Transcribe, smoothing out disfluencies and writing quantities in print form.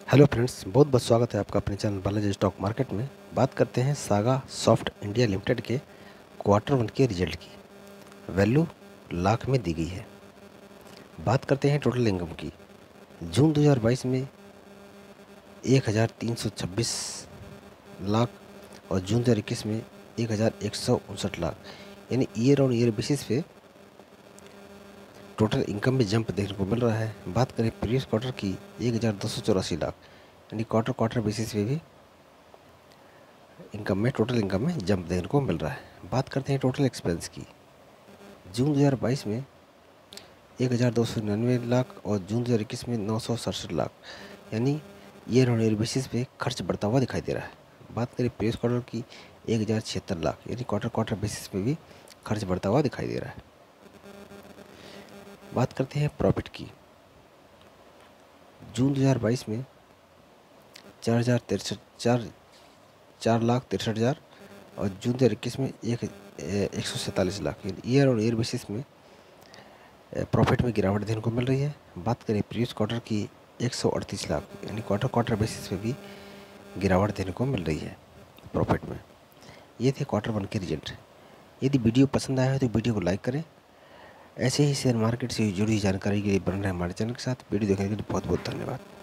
Hello friends, बहुत बहुत स्वागत है आपका अपने चैनल बालाजी स्टॉक मार्केट में। बात करते हैं सागा सॉफ्ट इंडिया लिमिटेड के क्वार्टर वन के रिजल्ट की। वैल्यू लाख में दी गई है। बात करते हैं टोटल इनकम की। जून 2022 में 1326 लाख और जून 2021 में 1159 लाख, यानी ईयर ऑन ईयर बेसिस पे टोटल इनकम में जंप देखने को मिल रहा है। बात करें प्रीवियस क्वार्टर की 1284 लाख, यानी क्वार्टर बेसिस पे भी इनकम में टोटल इनकम में जंप देखने को मिल रहा है। बात करते हैं टोटल एक्सपेंस की। जून 2022 में 1299 लाख और जून 2021 में 967 लाख, यानी ईयर ऑन ईयर बेसिस पे खर्च बढ़ता हुआ दिखाई दे रहा है। बात करें प्रीवियस क्वार्टर की 1076 लाख, यानी क्वार्टर बेसिस पे भी खर्च बढ़ता हुआ दिखाई दे रहा है। बात करते हैं प्रॉफिट की। जून 2022 में 4,63,000 और जून 2021 में 147 लाख, ईयर और ईयर बेसिस में प्रॉफिट में गिरावट देखने को मिल रही है। बात करें प्रीवियस क्वार्टर की 138 लाख, यानी क्वार्टर बेसिस पे भी गिरावट देखने को मिल रही है प्रॉफिट में। ये थे क्वार्टर वन के रिजल्ट। यदि वीडियो पसंद आया है तो वीडियो को लाइक करें। ऐसे ही शेयर मार्केट से जुड़ी जानकारी के लिए बन रहे हमारे चैनल के साथ। वीडियो देखने के लिए बहुत बहुत धन्यवाद।